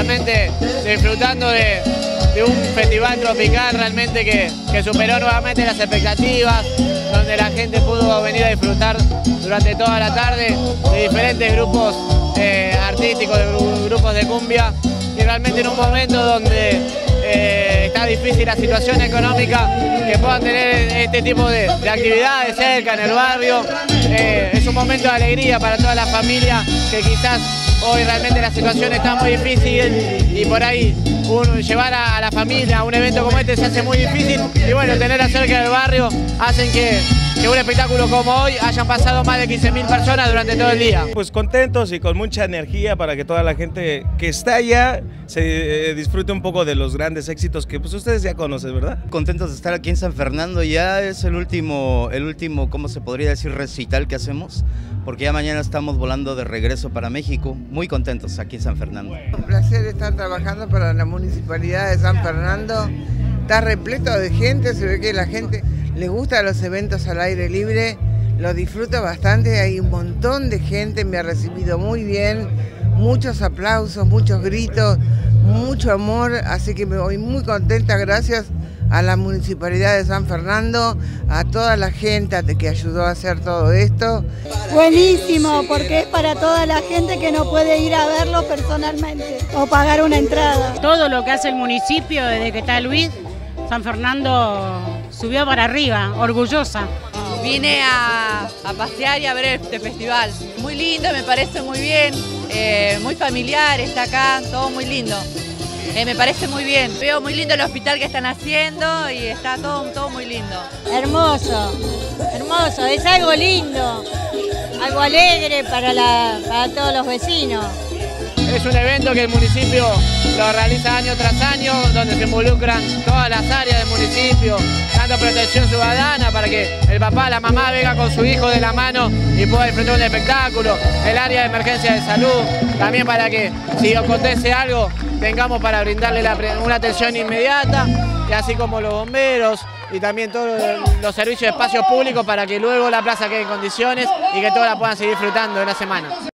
realmente disfrutando de un festival tropical realmente que superó nuevamente las expectativas, donde la gente pudo venir a disfrutar durante toda la tarde de diferentes grupos artísticos, de grupos de cumbia, y realmente en un momento donde está difícil la situación económica, que puedan tener este tipo de actividades cerca, en el barrio. Es un momento de alegría para toda la familia, que quizás hoy realmente la situación está muy difícil y por ahí llevar a la familia a un evento como este se hace muy difícil, y bueno, tenerla cerca del barrio hacen que un espectáculo como hoy hayan pasado más de 15.000 personas durante todo el día. Pues contentos y con mucha energía para que toda la gente que está allá se disfrute un poco de los grandes éxitos que pues ustedes ya conocen, ¿verdad? Contentos de estar aquí en San Fernando. Ya es el último, ¿cómo se podría decir?, recital que hacemos, porque ya mañana estamos volando de regreso para México. Muy contentos aquí en San Fernando. Un placer estar trabajando para la Municipalidad de San Fernando. Está repleto de gente, se ve que la gente le gustan los eventos al aire libre, lo disfruta bastante, hay un montón de gente, me ha recibido muy bien, muchos aplausos, muchos gritos, mucho amor, así que me voy muy contenta, gracias a la Municipalidad de San Fernando, a toda la gente que ayudó a hacer todo esto. Buenísimo, porque es para toda la gente que no puede ir a verlo personalmente o pagar una entrada. Todo lo que hace el municipio desde que está Luis, San Fernando subió para arriba, orgullosa. Vine a pasear y a ver este festival. Muy lindo, me parece muy bien, muy familiar, está acá, todo muy lindo. Me parece muy bien. Veo muy lindo el hospital que están haciendo y está todo muy lindo. Hermoso, hermoso, es algo lindo, algo alegre para todos los vecinos. Es un evento que el municipio lo realiza año tras año, donde se involucran todas las áreas del municipio, dando protección ciudadana para que el papá, la mamá venga con su hijo de la mano y pueda disfrutar un espectáculo, el área de emergencia de salud, también para que si acontece algo tengamos para brindarle una atención inmediata, y así como los bomberos y también todos los servicios de espacios públicos, para que luego la plaza quede en condiciones y que todos la puedan seguir disfrutando en la semana.